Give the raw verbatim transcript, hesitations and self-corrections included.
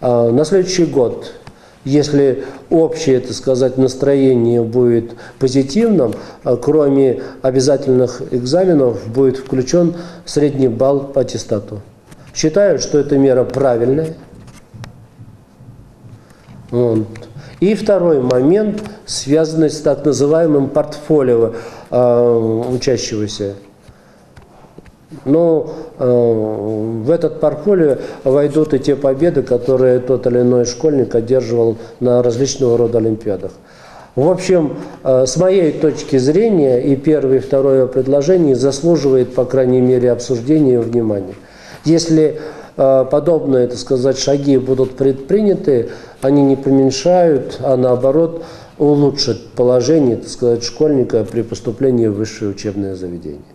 На следующий год, если общее, так сказать, настроение будет позитивным, кроме обязательных экзаменов будет включен средний балл по аттестату. Считаю, что эта мера правильная. Вот. И второй момент, связанный с так называемым портфолио э, учащегося. Но э, в этот портфолио войдут и те победы, которые тот или иной школьник одерживал на различного рода олимпиадах. В общем, э, с моей точки зрения и первое, и второе предложение заслуживает, по крайней мере, обсуждения и внимания. Если э, подобные, так сказать, шаги будут предприняты, они не помешают, а наоборот улучшат положение, так сказать, школьника при поступлении в высшее учебное заведение.